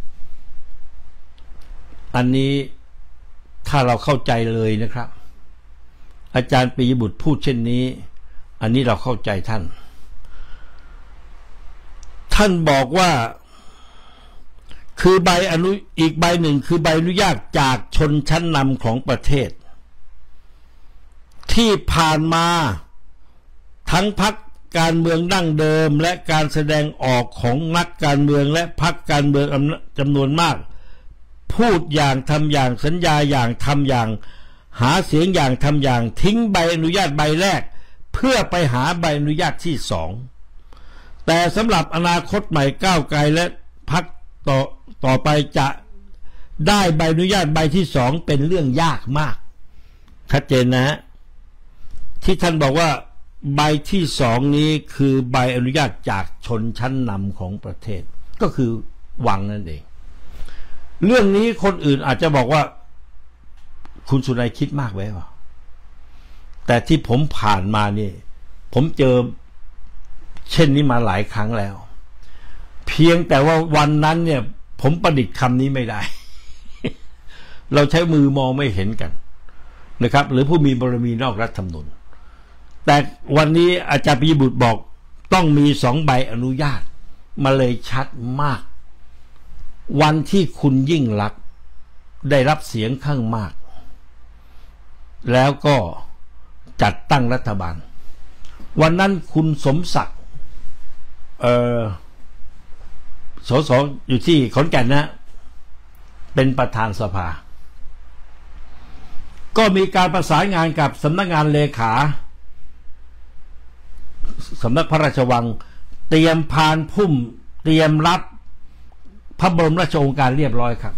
อันนี้ถ้าเราเข้าใจเลยนะครับอาจารย์ปิยบุตรพูดเช่นนี้อันนี้เราเข้าใจท่านท่านบอกว่าคือใบอนุอีกใบหนึ่งคือใบอนุญาตจากชนชั้นนำของประเทศที่ผ่านมาทั้งพรรคการเมืองดั้งเดิมและการแสดงออกของนักการเมืองและพรรคการเมืองจำนวนมากพูดอย่างทำอย่างสัญญาอย่างทำอย่างหาเสียงอย่างทำอย่างทิ้งใบอนุญาตใบแรกเพื่อไปหาใบอนุญาตที่สองแต่สำหรับอนาคตใหม่ก้าวไกลและพรรคต่อต่อไปจะได้ใบอนุญาตใบที่สองเป็นเรื่องยากมากชัดเจนนะฮะที่ท่านบอกว่าใบที่สองนี้คือใบอนุญาตจากชนชั้นนำของประเทศก็คือวังนั่นเองเรื่องนี้คนอื่นอาจจะบอกว่าคุณสุนัยคิดมากไว้เปล่าแต่ที่ผมผ่านมานี่ผมเจอเช่นนี้มาหลายครั้งแล้วเพียงแต่ว่าวันนั้นเนี่ยผมประดิษฐ์คำนี้ไม่ได้ เราใช้มือมองไม่เห็นกันนะครับหรือผู้มีบารมีนอกรัฐธรรมนูญแต่วันนี้อาจารย์ปิยบุตรบอกต้องมีสองใบอนุญาตมาเลยชัดมากวันที่คุณยิ่งลักษณ์ได้รับเสียงข้างมากแล้วก็จัดตั้งรัฐบาลวันนั้นคุณสมศักดิ์เอ่อสสอยู่ที่ขอนแก่นนะเป็นประธานสภาก็มีการประสานงานกับสำนักงานเลขาสำนักพระราชวังเตรียมพานพุ่มเตรียมรับพระบรมราชโองการเรียบร้อยครับ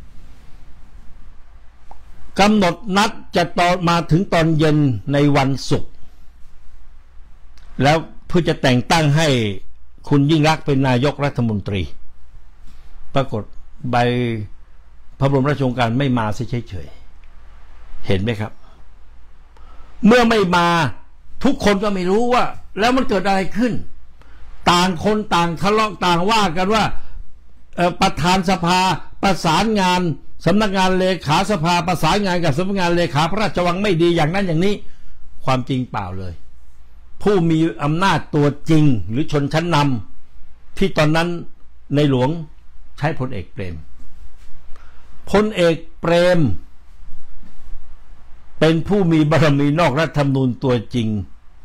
กำหนดนัดจะตอนมาถึงตอนเย็นในวันศุกร์แล้วเพื่อจะแต่งตั้งให้คุณยิ่งลักษณ์เป็นนายกรัฐมนตรีปรากฏใบพระบรมราชโองการไม่มาเฉยๆเห็นไหมครับเมื่อไม่มาทุกคนก็ไม่รู้ว่าแล้วมันเกิดอะไรขึ้นต่างคนต่างทะเลาะต่างว่ากันว่าประธานสภาประสานงานสำนักงานเลขาสภาประสานงานกับสำนักงานเลขาพระราชวังไม่ดีอย่างนั้นอย่างนี้ความจริงเปล่าเลยผู้มีอำนาจตัวจริงหรือชนชั้นนำที่ตอนนั้นในหลวงใช้พลเอกเปรมพลเอกเปรมเป็นผู้มีบารมีนอกรัฐธรรมนูญตัวจริง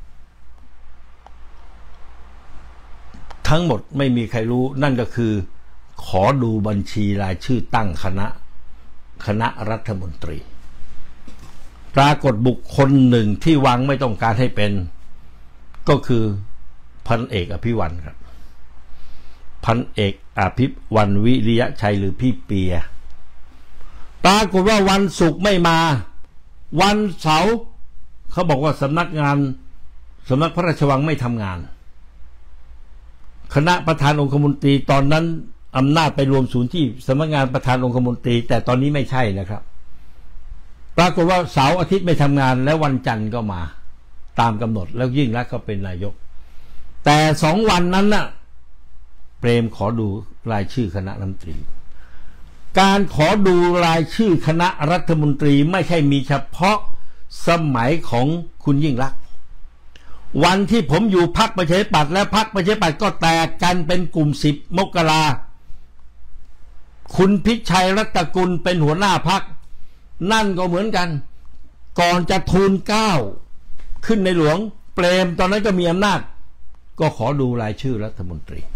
ทั้งหมดไม่มีใครรู้นั่นก็คือขอดูบัญชีรายชื่อตั้งคณะคณะรัฐมนตรีปรากฏบุคคลหนึ่งที่วังไม่ต้องการให้เป็นก็คือพันเอกอภิวันครับพันเอกอภิวันวิริยะชัยหรือพี่เปียปรากฏว่าวันศุกร์ไม่มาวันเสาร์เขาบอกว่าสำนักงานสำนักพระราชวังไม่ทำงานคณะประธานองคมนตรีตอนนั้นอำนาจไปรวมศูนย์ที่สำนักงานประธานองคมนตรีแต่ตอนนี้ไม่ใช่นะครับปรากฏว่าเสาร์อาทิตย์ไม่ทำงานแล้ววันจันทร์ก็มาตามกำหนดแล้วยิ่งลักษณ์ก็เป็นนายกแต่สองวันนั้นน่ะเปรมขอดูรายชื่อคณะรัฐมนตรีการขอดูรายชื่อคณะรัฐมนตรีไม่ใช่มีเฉพาะสมัยของคุณยิ่งลักษณ์วันที่ผมอยู่พรรคประชาธิปัตย์และพรรคประชาธิปัตย์ก็แตกกันเป็นกลุ่มสิบมกราคุณพิชัยรัตนกุลเป็นหัวหน้าพรรคนั่นก็เหมือนกันก่อนจะทูลเกล้าขึ้นในหลวงเปรมตอนนั้นก็มีอำนาจก็ขอดูรายชื่อรัฐมนตรี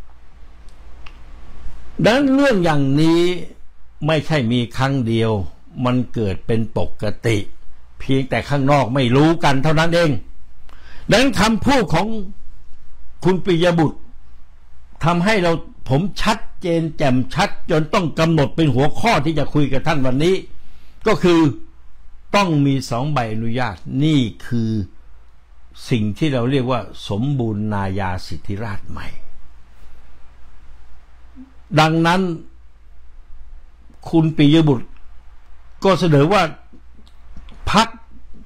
ดังนั้นเรื่องอย่างนี้ไม่ใช่มีครั้งเดียวมันเกิดเป็นปกติเพียงแต่ข้างนอกไม่รู้กันเท่านั้นเองดังนั้นคำพูดของคุณปิยบุตรทำให้เราผมชัดเจนแจ่มชัดจนต้องกำหนดเป็นหัวข้อที่จะคุยกับท่านวันนี้ก็คือต้องมีสองใบอนุญาตนี่คือสิ่งที่เราเรียกว่าสมบูรณาญาสิทธิราชย์ใหม่ดังนั้นคุณปิยบุตรก็เสนอว่าพรรค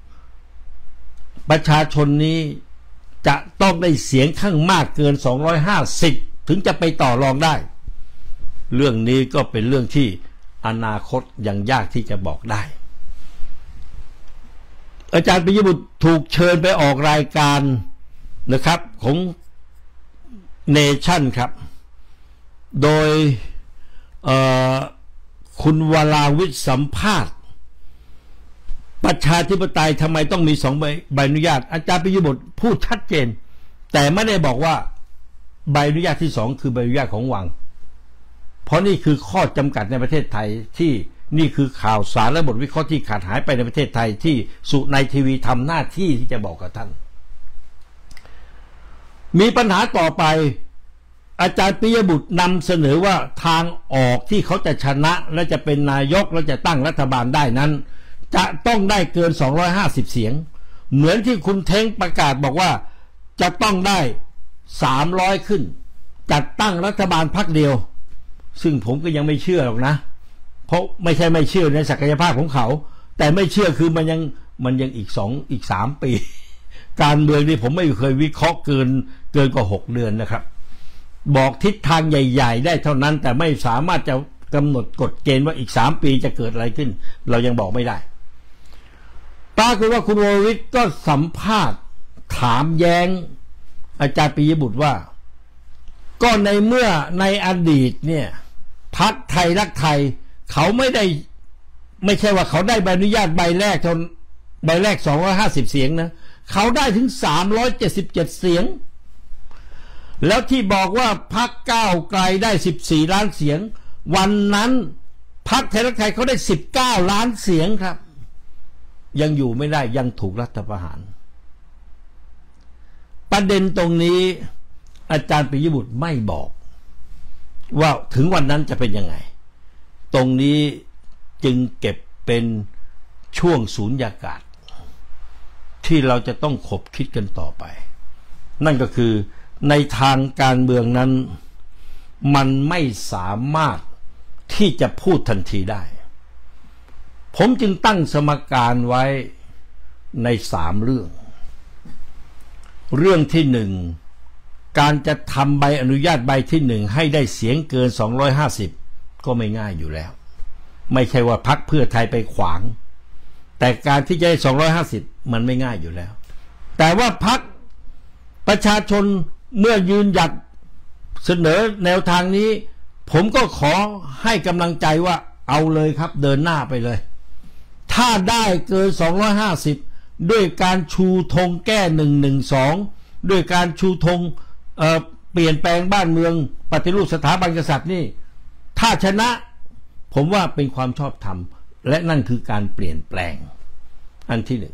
ประชาชนนี้จะต้องได้เสียงข้างมากเกินสองร้อยห้าสิบถึงจะไปต่อรองได้เรื่องนี้ก็เป็นเรื่องที่อนาคตยังยากที่จะบอกได้อาจารย์ปิยบุตรถูกเชิญไปออกรายการนะครับของเนชั่นครับโดยคุณวราวิทย์สัมภาษณ์ประชาธิปไตยทำไมต้องมีสองใบใบอนุญาตอาจารย์ปิยบุตรพูดชัดเจนแต่ไม่ได้บอกว่าใบอนุญาตที่สองคือใบอนุญาตของวังเพราะนี่คือข้อจำกัดในประเทศไทยที่นี่คือข่าวสารและบทวิเคราะห์ที่ขาดหายไปในประเทศไทยที่สุในทีวีทำหน้าที่ที่จะบอกกับท่านมีปัญหาต่อไปอาจารย์ปิยบุตรนำเสนอว่าทางออกที่เขาจะชนะและจะเป็นนายกและจะตั้งรัฐบาลได้นั้นจะต้องได้เกินสองร้อยห้าสิบเสียงเหมือนที่คุณเท้งประกาศบอกว่าจะต้องได้สามร้อยขึ้นจัดตั้งรัฐบาลพรรคเดียวซึ่งผมก็ยังไม่เชื่อหรอกนะเพราะไม่ใช่ไม่เชื่อในศักยภาพของเขาแต่ไม่เชื่อคือมันยังมันยังอีกสองอีกสามปีการเมืองนี่ผมไม่เคยวิเคราะห์เกินเกินกว่าหกเดือนนะครับบอกทิศทางใหญ่ๆได้เท่านั้นแต่ไม่สามารถจะกำหนดกฎเกณฑ์ว่าอีกสามปีจะเกิดอะไรขึ้นเรายังบอกไม่ได้ปรากฏว่าคุณวรวิทย์ก็สัมภาษณ์ถามแย้งอาจารย์ปิยบุตรว่าก็ในเมื่อในอดีตเนี่ยพรรคไทยรักไทยเขาไม่ได้ไม่ใช่ว่าเขาได้ใบอนุญาตใบแรกเท่าใบแรกสองร้อยห้าสิบเสียงนะเขาได้ถึงสามร้อยเจ็ดสิบเจ็ดเสียงแล้วที่บอกว่าพรรคก้าวไกลได้สิบสี่ล้านเสียงวันนั้นพรรคไทยรักไทยเขาได้สิบเก้าล้านเสียงครับยังอยู่ไม่ได้ยังถูกรัฐประหารประเด็นตรงนี้อาจารย์ปิยบุตรไม่บอกว่าถึงวันนั้นจะเป็นยังไงตรงนี้จึงเก็บเป็นช่วงสูญญากาศที่เราจะต้องขบคิดกันต่อไปนั่นก็คือในทางการเมืองนั้นมันไม่สามารถที่จะพูดทันทีได้ผมจึงตั้งสมการไว้ในสามเรื่องเรื่องที่หนึ่งการจะทำใบอนุญาตใบที่หนึ่งให้ได้เสียงเกินสองร้อยห้าสิบก็ไม่ง่ายอยู่แล้วไม่ใช่ว่าพรรคเพื่อไทยไปขวางแต่การที่จะได้สองร้อยห้าสิบมันไม่ง่ายอยู่แล้วแต่ว่าพรรคประชาชนเมื่อยืนหยัดเสนอแนวทางนี้ผมก็ขอให้กำลังใจว่าเอาเลยครับเดินหน้าไปเลยถ้าได้เกินสองร้อยห้าสิบด้วยการชูธงแก้หนึ่งหนึ่งสองด้วยการชูธงเอ่อเปลี่ยนแปลงบ้านเมืองปฏิรูปสถาบันกษัตริย์นี่ถ้าชนะผมว่าเป็นความชอบธรรมและนั่นคือการเปลี่ยนแปลงอันที่หนึ่ง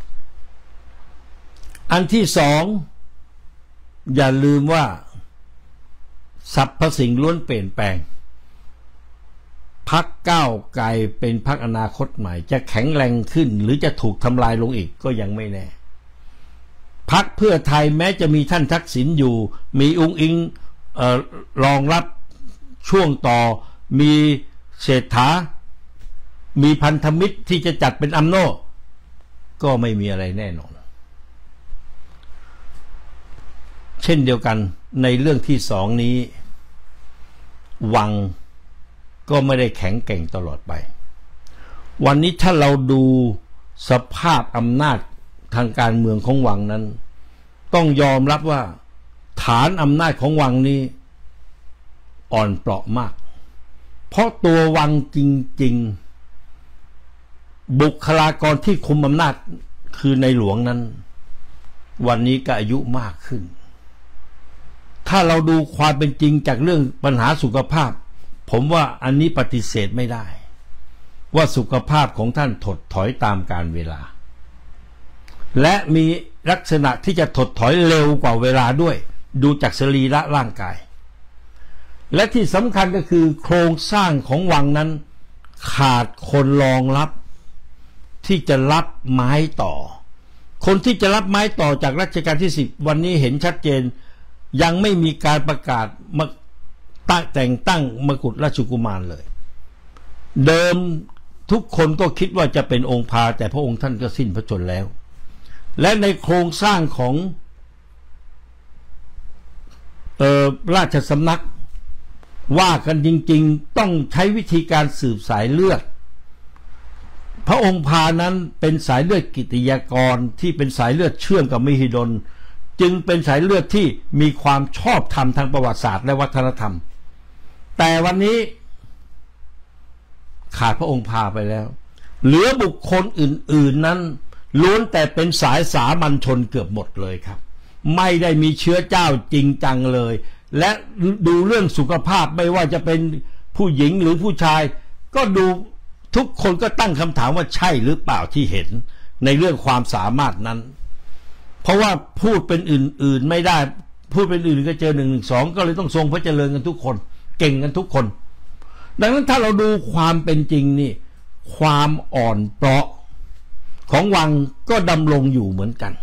อันที่สองอย่าลืมว่าสรรพสิ่งล้วนเปลี่ยนแปลงพรรคก้าวไกลเป็นพรรคอนาคตใหม่จะแข็งแรงขึ้นหรือจะถูกทำลายลงอีกก็ยังไม่แน่พรรคเพื่อไทยแม้จะมีท่านทักษิณอยู่มีอุ้งอิงเอ่อรองรับช่วงต่อมีเศรษฐามีพันธมิตรที่จะจัดเป็นอัมโนก็ไม่มีอะไรแน่นอนเช่นเดียวกันในเรื่องที่สองนี้วังก็ไม่ได้แข็งแกร่งตลอดไปวันนี้ถ้าเราดูสภาพอำนาจทางการเมืองของวังนั้นต้องยอมรับว่าฐานอำนาจของวังนี้อ่อนเปราะมากเพราะตัววังจริงๆบุคลากรที่คุมอำนาจคือในหลวงนั้นวันนี้ก็อายุมากขึ้นถ้าเราดูความเป็นจริงจากเรื่องปัญหาสุขภาพผมว่าอันนี้ปฏิเสธไม่ได้ว่าสุขภาพของท่านถดถอยตามกาลเวลาและมีลักษณะที่จะถดถอยเร็วกว่าเวลาด้วยดูจากสรีระร่างกายและที่สำคัญก็คือโครงสร้างของวังนั้นขาดคนรองรับที่จะรับไม้ต่อคนที่จะรับไม้ต่อจากรัชกาลที่สิบวันนี้เห็นชัดเจนยังไม่มีการประกาศมาแต่งตั้งมกุฎราชกุมารเลยเดิมทุกคนก็คิดว่าจะเป็นองค์พาแต่พระองค์ท่านก็สิ้นพระชนม์แล้วและในโครงสร้างของเอ่อราชสำนักว่ากันจริงๆต้องใช้วิธีการสืบสายเลือดพระองค์พานั้นเป็นสายเลือดกิติยากรที่เป็นสายเลือดเชื่อมกับมหิดลจึงเป็นสายเลือดที่มีความชอบธรรมทางประวัติศาสตร์และวัฒนธรรมแต่วันนี้ขาดพระองค์พาไปแล้วเหลือบุคคลอื่นๆนั้นล้วนแต่เป็นสายสามัญชนเกือบหมดเลยครับไม่ได้มีเชื้อเจ้าจริงจังเลยและดูเรื่องสุขภาพไม่ว่าจะเป็นผู้หญิงหรือผู้ชายก็ดูทุกคนก็ตั้งคำถามว่าใช่หรือเปล่าที่เห็นในเรื่องความสามารถนั้นเพราะว่าพูดเป็นอื่นๆไม่ได้พูดเป็นอื่นก็เจอหนึ่งหนึ่งสองก็เลยต้องทรงพระเจริญกันทุกคนเก่งกันทุกคนดังนั้นถ้าเราดูความเป็นจริงนี่ความอ่อนเปราะของวังก็ดำรงอยู่เหมือนกัน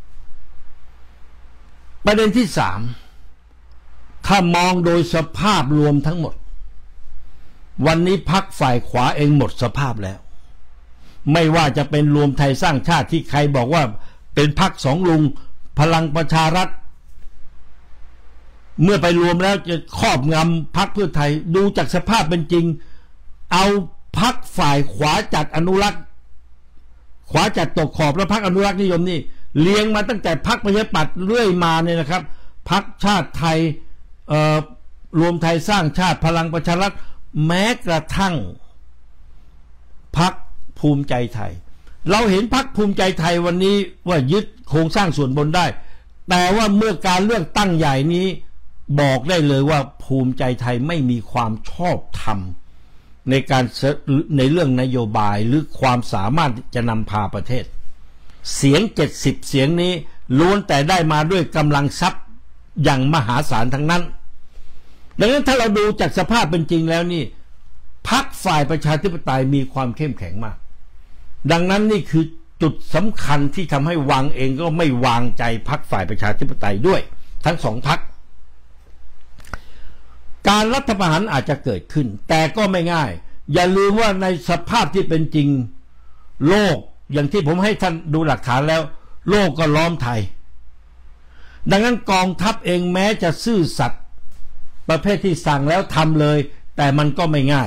ประเด็นที่สามถ้ามองโดยสภาพรวมทั้งหมดวันนี้พรรคฝ่ายขวาเองหมดสภาพแล้วไม่ว่าจะเป็นรวมไทยสร้างชาติที่ใครบอกว่าเป็นพรรคสองลุงพลังประชารัฐเมื่อไปรวมแล้วจะครอบงำพรรคเพื่อไทยดูจากสภาพเป็นจริงเอาพรรคฝ่ายขวาจัดอนุรักษ์ขวาจัดตกขอบแล้วพรรคอนุรักษ์นิยมนี่เลี้ยงมาตั้งแต่พรรคประชาธิปัตย์เรื่อยมาเนี่ยนะครับพรรคชาติไทยเอ่อรวมไทยสร้างชาติพลังประชารัฐแม้กระทั่งพรรคภูมิใจไทยเราเห็นพรรคภูมิใจไทยวันนี้ว่ายึดโครงสร้างส่วนบนได้แต่ว่าเมื่อการเลือกตั้งใหญ่นี้บอกได้เลยว่าภูมิใจไทยไม่มีความชอบธรรมในการในเรื่องนโยบายหรือความสามารถจะนำพาประเทศเสียงเจ็ดสิบเสียงนี้ล้วนแต่ได้มาด้วยกำลังทรัพย์อย่างมหาศาลทั้งนั้นดังนั้นถ้าเราดูจากสภาพเป็นจริงแล้วนี่พรรคฝ่ายประชาธิปไตยมีความเข้มแข็งมากดังนั้นนี่คือจุดสำคัญที่ทำให้วังเองก็ไม่วางใจพรรคฝ่ายประชาธิปไตยด้วยทั้งสองพรรคการรัฐประหารอาจจะเกิดขึ้นแต่ก็ไม่ง่ายอย่าลืมว่าในสภาพที่เป็นจริงโลกอย่างที่ผมให้ท่านดูหลักฐานแล้วโลกก็ล้อมไทยดังนั้นกองทัพเองแม้จะซื่อสัตย์ประเภทที่สั่งแล้วทำเลยแต่มันก็ไม่ง่าย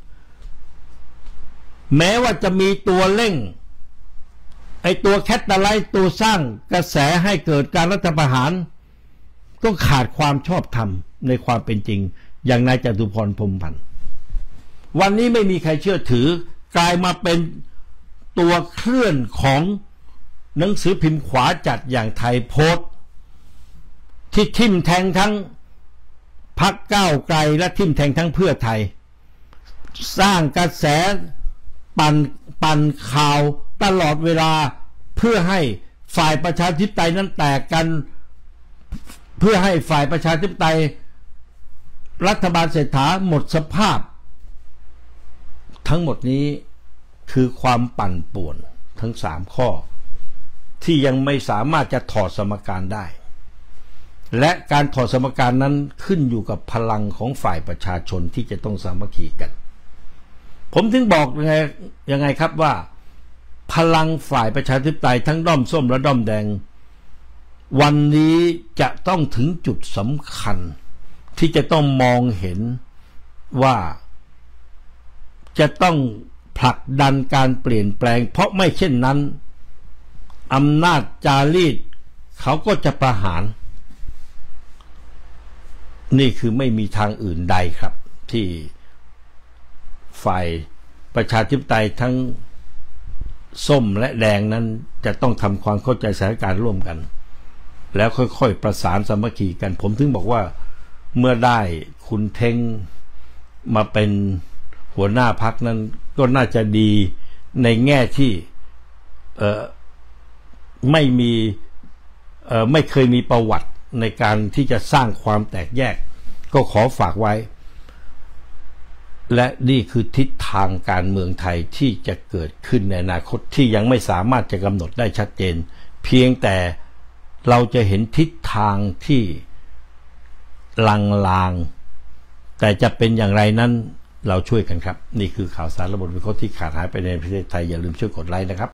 แม้ว่าจะมีตัวเร่งไอตัวแคตตาไลท์ตัวสร้างกระแสให้เกิดการรัฐประหารก็ขาดความชอบธรรมในความเป็นจริงอย่างนายจตุพรพรหมพันธ์วันนี้ไม่มีใครเชื่อถือกลายมาเป็นตัวเคลื่อนของหนังสือพิมพ์ขวาจัดอย่างไทยโพสต์ที่ทิ่มแทงทั้งพรรคก้าวไกลและทิ่มแทงทั้งเพื่อไทยสร้างกระแสปั่นปั่นข่าวตลอดเวลาเพื่อให้ฝ่ายประชาธิปไตยนั้นแตกกันเพื่อให้ฝ่ายประชาธิปไตยรัฐบาลเศรษฐาหมดสภาพทั้งหมดนี้คือความปั่นป่วนทั้งสามข้อที่ยังไม่สามารถจะถอดสมการได้และการถอดสมการนั้นขึ้นอยู่กับพลังของฝ่ายประชาชนที่จะต้องสามัคคีกันผมถึงบอกยังไงยังไงครับว่าพลังฝ่ายประชาธิปไตยทั้งด้อมส้มและด้อมแดงวันนี้จะต้องถึงจุดสำคัญที่จะต้องมองเห็นว่าจะต้องผลักดันการเปลี่ยนแปลงเพราะไม่เช่นนั้นอำนาจจารีตเขาก็จะประหารนี่คือไม่มีทางอื่นใดครับที่ฝ่ายประชาธิปไตยทั้งส้มและแดงนั้นจะต้องทำความเข้าใจสถานการณ์ร่วมกันแล้วค่อยๆประสานสามัคคีกันผมถึงบอกว่าเมื่อได้คุณเท้งมาเป็นหัวหน้าพรรคนั้นก็น่าจะดีในแง่ที่เอ่อไม่มีเอ่อไม่เคยมีประวัติในการที่จะสร้างความแตกแยกก็ขอฝากไว้และนี่คือทิศทางการเมืองไทยที่จะเกิดขึ้นในอนาคตที่ยังไม่สามารถจะกำหนดได้ชัดเจนเพียงแต่เราจะเห็นทิศทางที่ลางๆแต่จะเป็นอย่างไรนั้นเราช่วยกันครับนี่คือข่าวสารระบบวิเคราะห์ที่ขาดหายไปในประเทศไทยอย่าลืมช่วยกดไลค์นะครับ